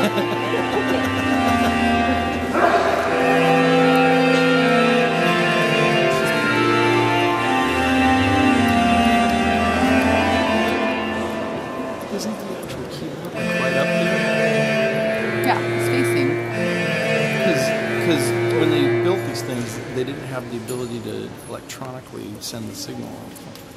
Isn't the actual keyboard like right up there? Yeah, it's facing. Because when they built these things, they didn't have the ability to electronically send the signal.